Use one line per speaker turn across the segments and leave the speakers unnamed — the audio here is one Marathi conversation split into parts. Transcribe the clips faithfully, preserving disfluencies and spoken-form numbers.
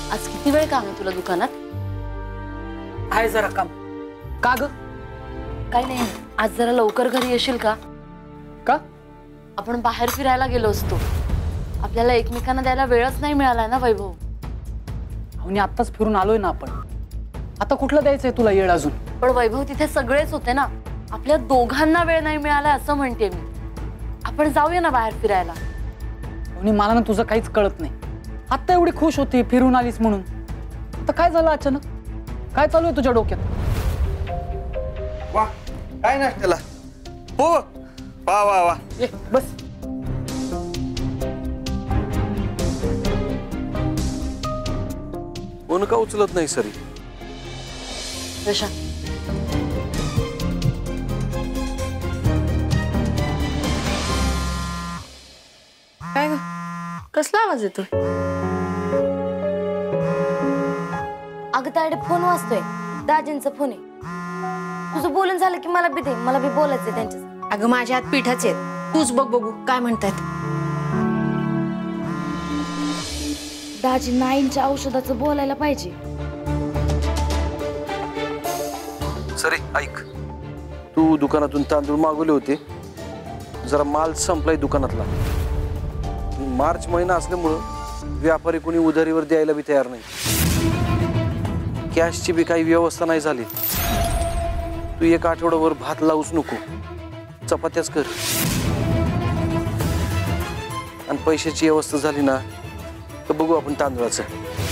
आज किती वेळ काम आहे तुला दुकानात?
आहे जरा काम. का ग?
काही नाही, आज जरा लवकर घरी येशील का?
का?
आपण बाहेर फिरायला गेलो असतो. आपल्याला एकमेकांना द्यायला वेळच नाही मिळाला ना वैभव.
आणि आत्ताच फिरून आलोय ना आपण. आता कुठलं द्यायचंय तुला येळ अजून?
पण वैभव तिथे सगळेच होते ना, आपल्या दोघांना वेळ नाही मिळाला असं म्हणते मी. आपण जाऊया ना बाहेर फिरायला.
आणि मला ना तुझं काहीच कळत नाही. आत्ता एवढी खुश होती फिरून आलीस म्हणून, आता काय झालं अचानक? काय चालू आहे तुझ्या डोक्यात?
वा काय नाश्त्याला? हो वा वा वा.
ए बस.
फोन का उचलत नाही सरी?
रशा
काय ग? कसला आवाज येतोय?
अगं तायडे फोन वाजतोय, दाजींचा फोन आहे. तुझं बोलून झालं की मला बी दे, मला बी बोलायचंय त्यांच्याशी.
अगं माझ्या हात पिठाचे आहेत, तूच बघ बघू काय म्हणतायत.
दाजी नाईंच्या औषधाचं बोलायला पाहिजे.
सरी ऐक, तू दुकानातून तांदूळ मागवले होते, जरा माल संपलाय दुकानातला. मार्च महिना असल्यामुळं व्यापारी कोणी उधारीवर द्यायला बी तयार नाही. कॅशची बी काही व्यवस्था नाही झाली. तू एक आठवड्यावर भात लावूच नको, चपात्याच कर. आणि पैशाची व्यवस्था झाली ना तर बघू आपण तांदूळाचं.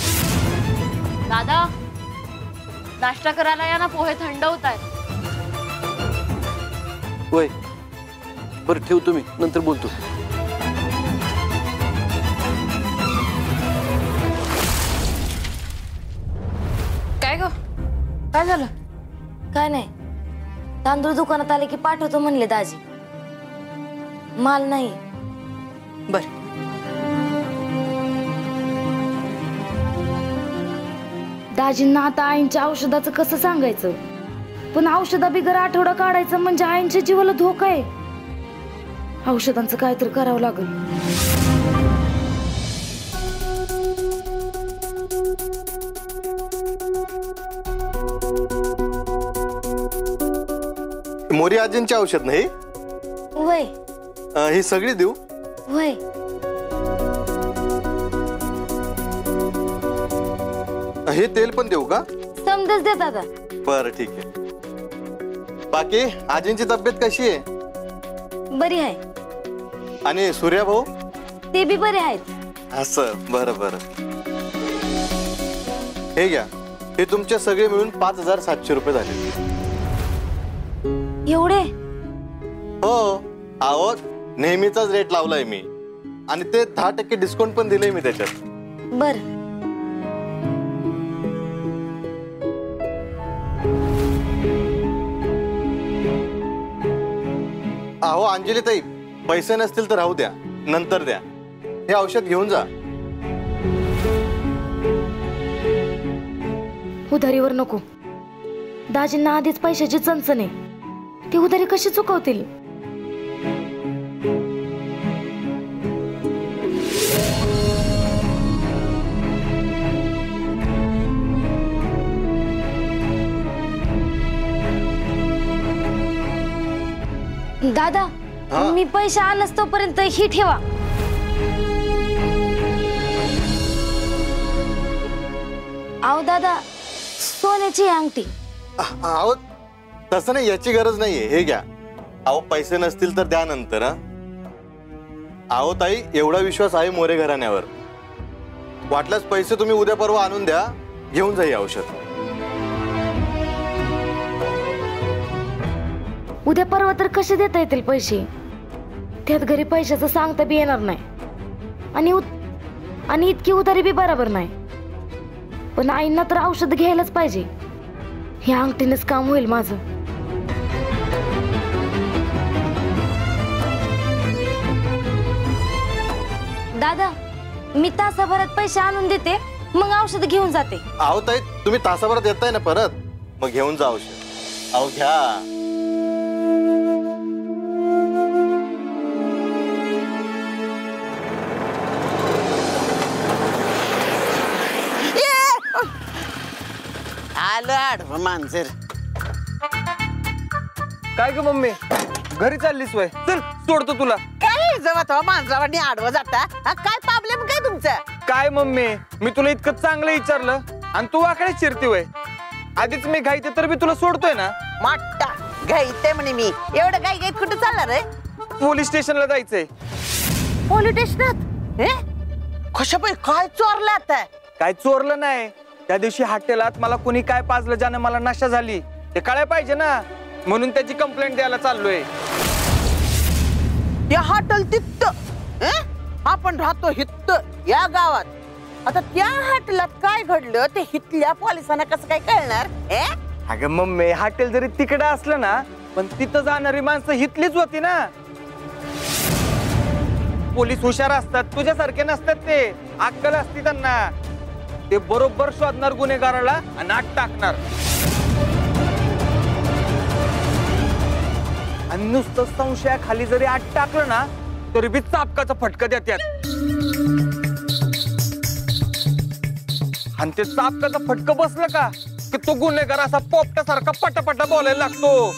दादा नाश्ता करायला या ना, पोहे थंड होत आहेत.
वय बरं ठेव, तुम्ही नंतर बोलतो.
काय ग? काय झालं?
काय नाही, तांदूळ दुकानात आले की पाठवतो म्हणले दाजी. माल नाही.
बर.
दाजींना आता आईंच्या औषधाचं कसं सांगायचं? पण औषधा बिगर आठवडा काढायचं म्हणजे आईंच्या जीवाला धोका आहे. औषधांचं काहीतरी करावं लागेल.
मोरी आजींचे औषध नाही?
वय
अं, ही सगळी देऊ?
वय
हे तेल पण देऊ का?
समजच दे दादा.
बरं ठीक आहे. बाकी आजींची तब्येत कशी आहे?
बरी आहे.
आणि सूर्या भाऊ?
ते बी बरे आहेत.
असं बरं बरं. हे घ्या, हे तुमचे सगळे मिळून पाच हजार सातशे रुपये झाले.
एवढे?
हो अहो, नेहमीचाच रेट लावलाय मी, आणि ते दहा टक्के डिस्काउंट पण दिले मी त्याच्यात.
बर.
अहो अंजली ताई, पैसे नसतील तर राहू द्या, नंतर द्या. हे औषध घेऊन जा.
उधारीवर नको. दाजींना आधीच पैशाची चणचण आहे, ती उधारी कशी चुकवतील? दादा मी पैसे आणस तोपर्यंत ही ठेवा. आओ दादा, सोन्याची अंगठी.
अहो तसं नाही, याची गरज नाहीये. हे घ्या. अहो पैसे नसतील तर द्या नंतर. अहो ताई, एवढा विश्वास आहे मोरे घराण्यावर. वाटल्यास पैसे तुम्ही उद्या परवा आणून द्या, घेऊन जा हे औषध.
उद्या परवा तर कसे देता येतील पैसे? त्यात घरी पैशाचं सांगता बी येणार नाही, आणि आणि इतकी उधारी बी बरोबर नाही. पण आईंना तर औषध घ्यायलाच पाहिजे. ह्या अंगठीनेच काम होईल माझं. दादा मी तासाभरात पैसे आणून देते, मग औषध घेऊन जाते.
अहो ताई, तुम्ही तासाभरात येताय ना परत, मग घेऊन जा औषध. अहो घ्या.
ये
आलं आडवं मांजर.
काय ग मम्मी घरी चाललीस वय चल सोडतो तुला.
काय जेव्हा तेव्हा मांजरावानी आडवं जाता हा, काय प्रॉब्लेम काय तुमचा?
काय मम्मी मी तुला इतकं चांगलं विचारलं आणि तू वाकडे चिरती वय. आधीच मी घाईते तर मी तुला सोडतोय ना.
मोठा घाईते म्हणे मी. एवढं घाई घाईत कुठं चालणार रे?
पोलीस स्टेशनला जायचंय.
पोलीस स्टेशनात? हे कशापाई काय चोरलं आता?
काय चोरलं नाही. त्या दिवशी हॉटेलात मला कोणी काय पाजलं ज्यानं मला नशा झाली ते कळायला पाहिजे ना, म्हणून त्याची कंप्लेंट द्यायला चाललोय.
या हॉटेल तित्त आपण राहतो हित्त या गावात. आता त्या हॉटेलात काय घडलं ते हितल्या पोलिसांना कसं काय कळणार? हे
अगं मम्मी हॉटेल जरी तिकडे असलं ना पण तिथं जाणारी माणसं हितलीच होती ना. पोलीस हुशार असतात तुझ्यासारखे नसतात ते. अक्कल असती त्यांना. ते बरोबर शोधणार गुन्हेगाराला आणि आत टाकणार. आणि नुसतं संशयाखाली जरी आत टाकलं ना तरी बी चापकाचा फटका देतात. आणि ते चापकाचा फटका बसलं का की तो गुन्हेगार असा पोपटासारखा पटापटा बोलायला लागतो.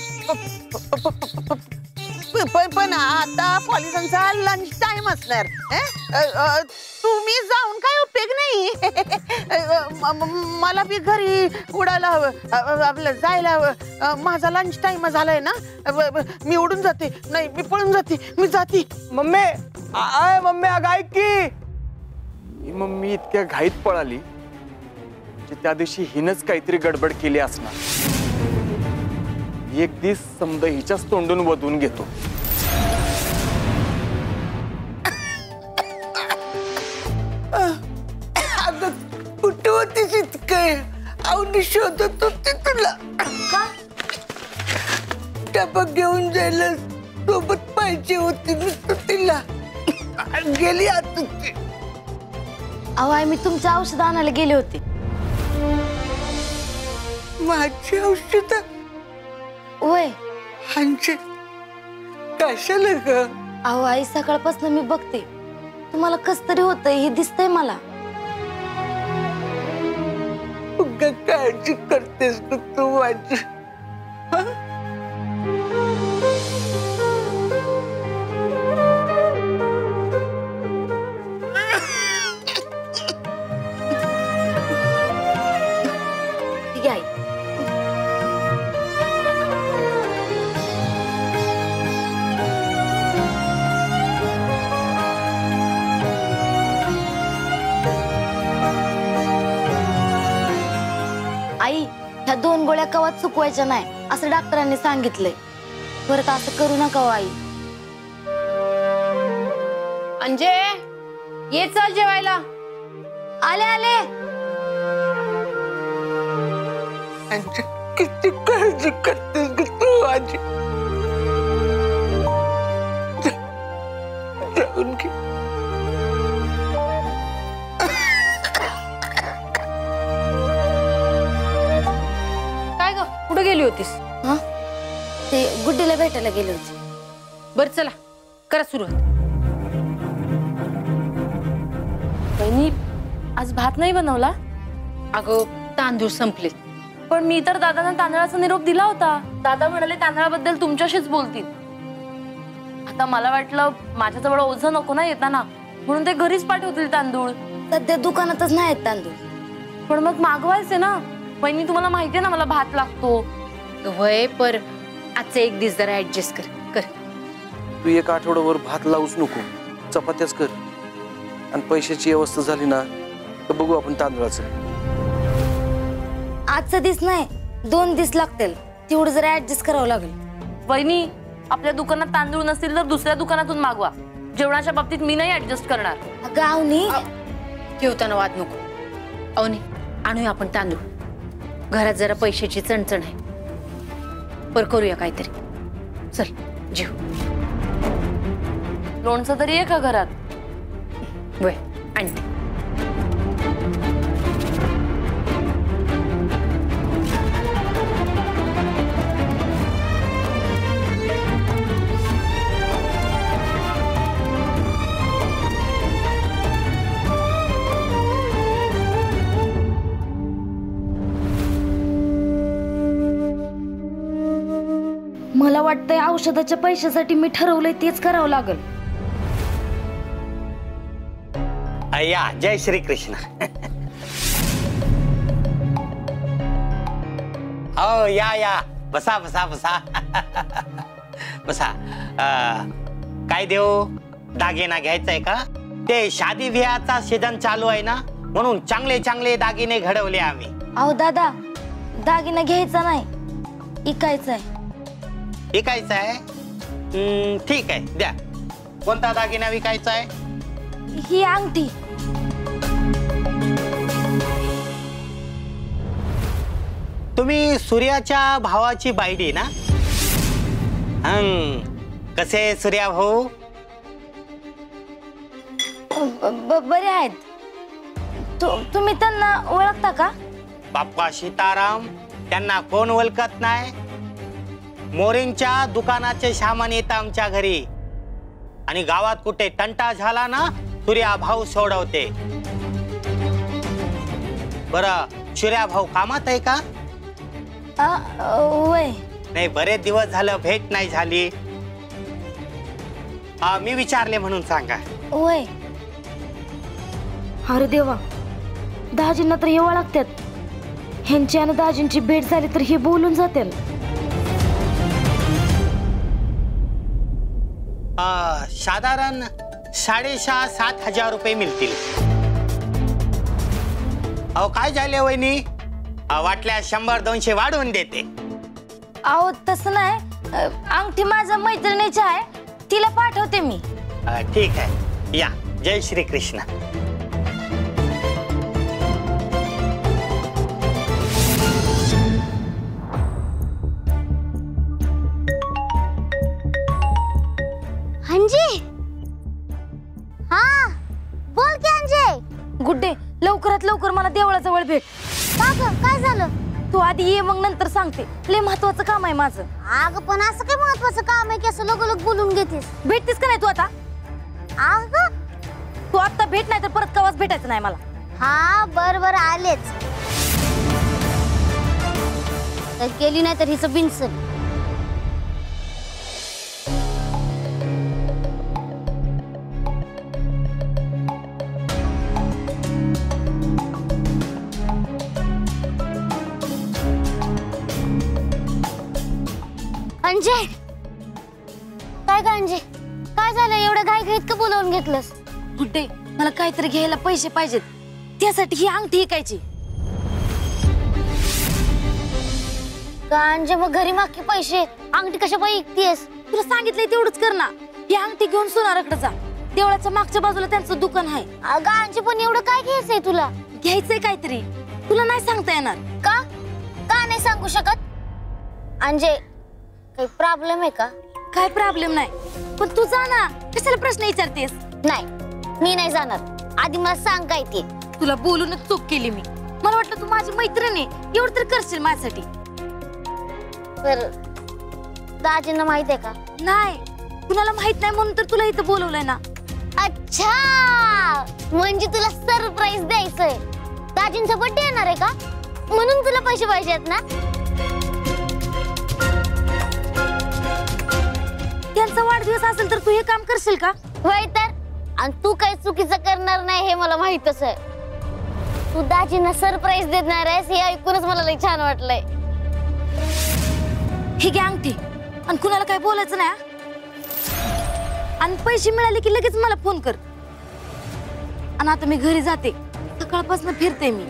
पण पण आता पोलिसांचा लंच टाइम असणार. तुम्ही जाऊन काय उपयोग नाही. मला बी घरी उडायला हवं आपलं जायला हवं. माझा लंच टाइम झालाय ना. मी उडून जाते. नाही मी पळून जाते. मी जाते.
मम्मी आय मम्मी अगं ऐक की. मम्मी इतक्या घाईत पळाली त्या दिवशी हिनच काहीतरी गडबड केली असणार. एक दिवस समजा हिच्याच तोंडून वधून घेतो.
कुठं होतीस इतकं? अवनी शोधत होती तुला.
का?
डबा घेऊन जायला सोबत पाहिजे होती नुसतं तिला. गेली आता ती.
अहो आई मी तुमचं औषध आणायला गेले होते.
माझी औषध
वय
म्हणजे कशाला ग?
अहो आई सकाळपासून मी बघते तुम्हाला कस तरी होतंय हे दिसतंय मला.
उगा काळजी करतेस तू तू माझी.
ठीक आहे आई. आई ह्या दोन गोळ्या कवात चुकवायच्या नाही असं डॉक्टरांनी सांगितलंय. परत असं करू नका हो आई.
अंजे ये चल जेवायला.
आले आले.
म्हणजे किती काळजी करतेस ग तू माझी. जाऊन घे.
काय ग कुठे गेली होतीस?
हा ते गुड्डीला भेटायला गेले होते.
बर चला करा सुरुवात.
बहिणी आज भात नाही बनवला.
अगं तांदूळ संपले.
पण मी तर दादांना तांदळाचा निरोप दिला होता. दादा म्हणाले तांदळाबद्दल तुमच्याशीच बोलतील. आता मला वाटलं माझ्याजवळ ओझं नको ना येताना म्हणून ते घरीच पाठवतील तांदूळ.
सध्या दुकानातच नाही आहेत तांदूळ.
पण मग मागवायचे ना. बहिणी तुम्हाला माहितीये ना मला भात लागतो.
वय पर आजचा एक दिवस जरा ऍडजस्ट कर कर.
तू एक आठवड्यावर भात लावूच नको चपात्याच कर. आणि पैशाची व्यवस्था झाली ना तर बघू आपण तांदूळाचं.
आजचा दिस नाही दोन दिस लागतील. तेवढं जरा ऍडजस्ट करावं लागेल.
वहिनी आपल्या दुकानात तांदूळ नसतील तर दुसऱ्या दुकानातून मागवा. जेवणाच्या बाबतीत मी नाही ऍडजस्ट करणार.
अगं आवनी
ठेवताना वाद नको. अवनी आणूया आपण तांदूळ. घरात जरा पैशाची चणचण आहे. पर करूया काहीतरी. चल जेव.
लोणचं तरी आहे का घरात?
वय आणते.
वाटतंय औषधाच्या पैशासाठी मी ठरवलंय तेच करावं लागल.
अय्या जय श्री कृष्ण. हो या या बसा बसा बसा बसा. अं, काय देऊ? दागिना घ्यायचाय का? ते शादी विवाहाचा सीझन चालू आहे ना, म्हणून चांगले चांगले दागिने घडवले आम्ही.
अहो दादा, दागिना घ्यायचा नाही, इकायचा आहे.
विकायचा आहे? हम्म, ठीक आहे द्या. कोणता दागिना विकायचा आहे?
ही अंगठी.
तुम्ही सूर्याच्या भावाची बायडी ना? हं, कसे सूर्या भाऊ?
ब- ब- बरे आहेत. तु- तुम्ही त्यांना ओळखता का?
बाप्पा सीताराम, त्यांना कोण ओळखत नाही? मोरींच्या दुकानाचे सामान येतं आमच्या घरी, आणि गावात कुठे तंटा झाला ना, सूर्या भाऊ सोडवते. बरं, सूर्या भाऊ कामात आहे का?
आ, वय
नाही, बरेच दिवस झालं भेट नाही झाली. आ, मी विचारले म्हणून सांगा.
वय. अरे देवा, दाजींना तर हे ओळखतात. ह्यांची आणि दाजींची भेट झाली तर हे बोलून जातील.
आ, साधारण साडेसहा सात हजार रुपये मिळतील. अहो काय झाले वहिनी? आ, वाटल्या शंभर दोनशे वाढवून देते.
अहो तसं नाही, अ, अंगठी माझ्या मैत्रिणीची आहे, तिला पाठवते मी.
आ, ठीक आहे, या. जय श्री कृष्ण.
अंजी, हा बोल की अंजे.
गुड्डे, लवकरात लवकर मला देवळाजवळ भेट.
का ग, काय झालं?
तू आधी ये, मग नंतर सांगते. लय महत्वाचं काम आहे माझं.
अगं पण असं काय महत्वाचं काम आहे की असं लगोलग बोलून घेतेस?
भेटतीस का नाही तू आता?
अगं
तू आता भेट, नाही तर परत कवाच भेटायचं नाही मला.
हा बर बर आलेच. तर केली नाही तर हिचं बिनसन. अंजे, काय ग अंजे, काय झालं? एवढं घाई घाईत का बोलावून घेतलंस?
गुड्डे, मला काहीतरी घ्यायला पैसे पाहिजेत, त्यासाठी ही अंगठी ऐकायची.
का अंजे, मग घरी माग पैसे, अंगठी कशा पाहिजे ऐकतेस?
तुला सांगितलंय तेवढंच कर ना. ही अंगठी घेऊन सोनाराकडे जा. देवळाच्या मागच्या बाजूला त्यांचं दुकान आहे.
अगं अंजे, पण एवढं काय घ्यायचंय तुला?
घ्यायचंय काहीतरी, तुला नाही सांगता येणार.
का का नाही सांगू शकत? अंजे, काही प्रॉब्लेम आहे का?
काय प्रॉब्लेम नाही, पण तू जा ना. कशाला प्रश्न विचारतेस?
नाही, मी नाही जाणार. आधी मला सांग काय ते.
तुला बोलूनच चूक केली मी. मला वाटलं तू माझी मैत्रीण आहे, एवढं तर करशील माझ्यासाठी.
तर दाजींना माहित आहे का?
नाही, कुणाला माहित नाही म्हणून तर तुला इथं बोलवलंय ना.
अच्छा, म्हणजे तुला सरप्राईज द्यायचंय. दाजींचा बर्थडे येणार आहे का, म्हणून तुला पैसे पाहिजेत ना?
त्यांचा वाढदिवस असेल तर तू हे काम करशील का?
होय तर, आणि तू काही चुकीचं करणार नाही हे मला माहितच आहे. तू दाजींना सरप्राईज देणार आहेस हे ऐकूनच मला लई छान वाटलंय.
ही घे अंगठी, आणि कुणाला काय बोलायचं नाही. आणि पैसे मिळाले की लगेच मला फोन कर. आणि आता मी घरी जाते, सकाळपासून फिरते मी.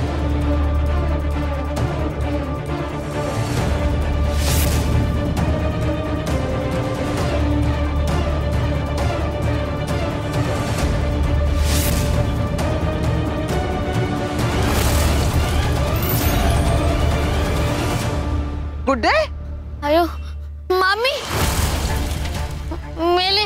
गुड्डे,
अयो मामी मेले.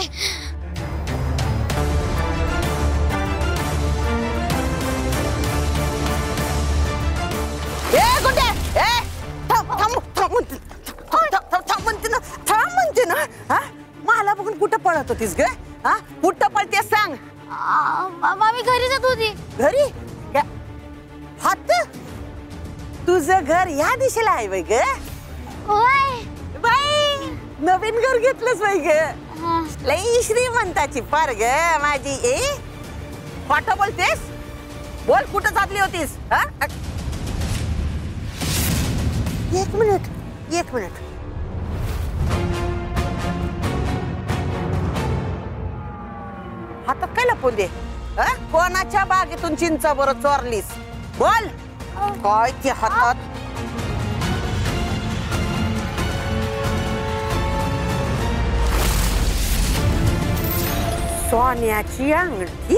ए गुड्डे, ए थांब थांब थांब म्हणते, थांब थांब थांब म्हणते ना, थांब म्हणते ना. हा, मला बघून कुठं पळत होतीस ग? हा, कुठं पळतेस सांग.
आ, मामी घरी जात होती.
घरी? या- हात, तुझं घर या दिशेला आहे बाई ग.
होय
बाई, नवीन घर घेतलंच बाई ग लई श्रीमंताची पार ग माझी ए खोटं बोलतेस बोल कुठं चालली होतीस हा? एक मिनिट एक मिनिट हातात काय लपवून दे हा? कोणाच्या बागेतून चिंचा बरं चोरलीस बोल काय ते हातात सोन्याची अंगठी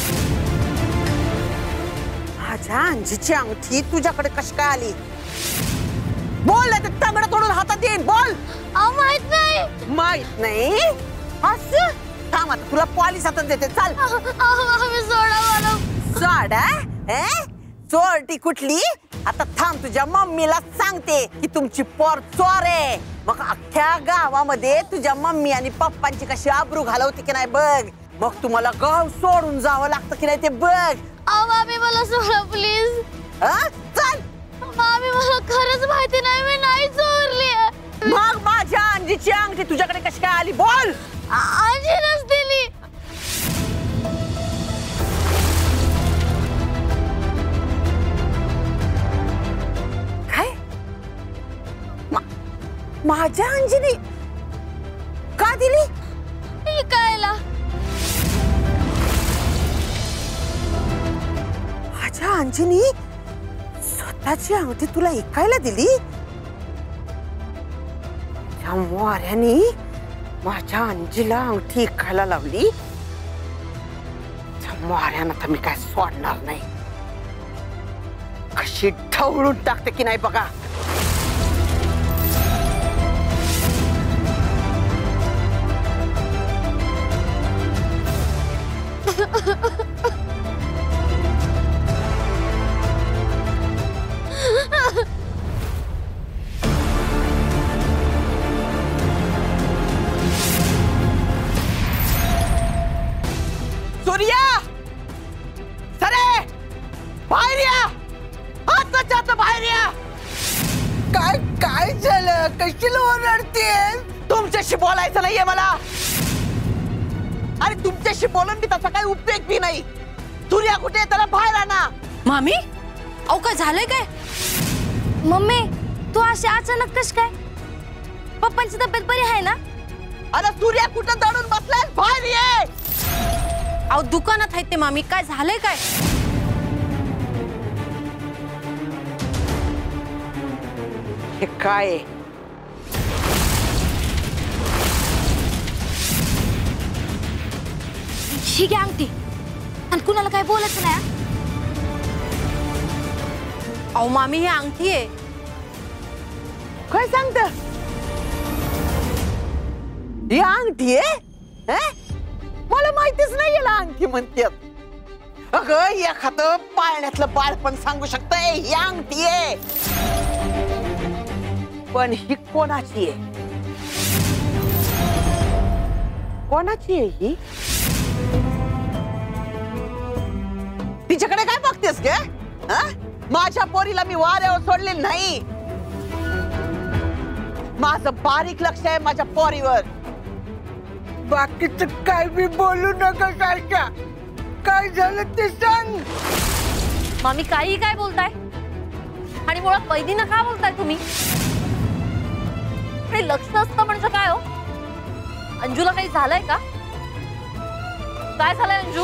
माझ्या अंजीची अंगठी तुझ्याकडे कशी काय आली बोल ना ते तांगड तोडून हातात येईन बोल
माहित नाही
माहित नाही असं थांब आता तुला पॉलिस हातात देते चाल
सोडा मला
सोडा ए चोरटी कुठली आता थांब तुझ्या मम्मीला सांगते की तुमची पोर चोर आहे मग अख्ख्या गावामध्ये तुझ्या मम्मी आणि पप्पांची कशी आबरू घालवते की नाही बघ मग तुम्हाला गाव सोडून जावं लागतं की नाही ते बघ
मामी मला सोडा प्लीज
चल
मामी मला खरंच माहिती नाही मी नाही चोरली
मग माझ्या अंजीची अंगठी तुझ्याकडे कशी काय आली बोल
अंजीनच दिली
काय माझ्या अंजीने का दिली
कायला
माझ्या अंजीनी स्वतःची अंगठी तुला ऐकायला दिली त्या मोऱ्यानी माझ्या अंजीला अंगठी ऐकायला लावली त्या मोऱ्यानं तर मी काय सोडणार नाही कशी ढवळून टाकते की नाही बघा सूर्या सरे बाहेर या आताच्या आता बाहेर या काय काय झालं कशी ओरडतेस तुमच्याशी बोलायचं नाहीये मला अरे तुमच्याशी बोलून मी तसा काही उपयोग बी नाही सूर्या कुठे त्याला बाहेर आणा
मामी अहो काय झालंय काय
मम्मी तू अशी अचानक कश काय पप्पांची तब्येत बरी आहे ना
अरे सूर्या कुठं दडून बसलाय बाहेर ये
अहो दुकानात आहेत ते मामी काय झालंय काय
हे काय
ही घ्या अंगठी आणि कुणाला काय बोलायचं नाही
अहो मामी ही अंगठी आहे
काय सांगत ही अंगठी आहे मला माहितीच नाही याला अंगठी म्हणतात अगं एखादं पाळण्यातलं बाळपण सांगू शकतंय ही अंगठी आहे पण ही कोणाची आहे कोणाची आहे ही तिच्याकडे काय बघतेस गे माझ्या पोरीला मी वाऱ्यावर सोडले नाही माझं बारीक लक्ष आहे माझ्या पोरीवर बाकीच काय बी बोलू नका सारख्या काय झालं ते सांग
मामी काही काय बोलताय आणि मुळात वैदीनं का बोलताय तुम्ही आणि लक्ष असतं म्हणजे काय हो अंजूला काही झालंय का काय झालंय अंजू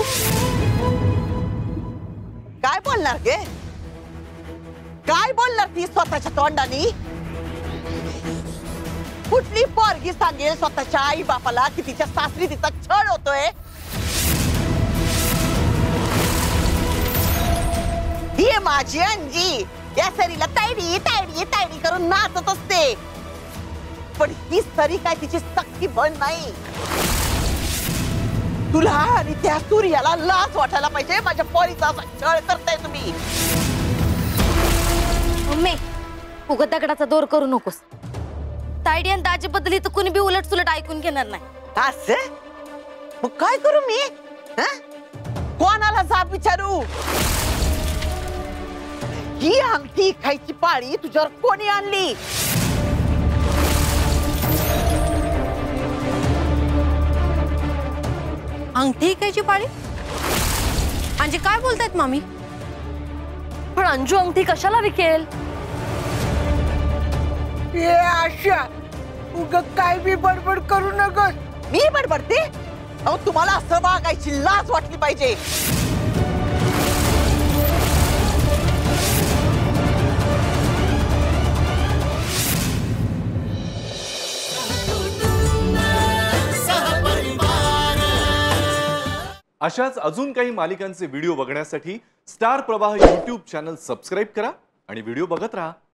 काय बोलणार गे काय बोलणार ती स्वतःच्या तोंडानी कुठली पोरगी सांगेल स्वतःच्या आई बापाला की तिच्या सासरी तिचा छळ होतोय ही माझी अंजी या सरीला तायडी तायडी तायडी करून नाचत असते पण ही सरी काय तिची सक्की बन नाही तुला आणि त्या सूर्याला लाज वाटायला पाहिजे माझ्या पोरीचा असा छळ करताय तुम्ही
मम्मी उगत दगडाचा दोर करू नकोस तायडी आणि दाजी बद्दल तर कुणी बी उलट सुलट ऐकून घेणार नाही
असं मग काय करू मी कोणाला जाब विचारू ही अंगठी खायची पाळी तुझ्यावर कोणी आणली
अंगठी इकायची पाळी? म्हणजे काय बोलतायत मामी?
पण अंजू अंगठी कशाला विकेल?
ये आशा, उग काय बी बडबड करू नकोस. मी बडबडते? अहो तुम्हाला असं वागायची लाज वाटली पाहिजे.
अशाच अजून काही मालिकांचे व्हिडिओ बघण्यासाठी स्टार प्रवाह यूट्यूब चॅनल सबस्क्राईब करा आणि व्हिडिओ बघत राहा.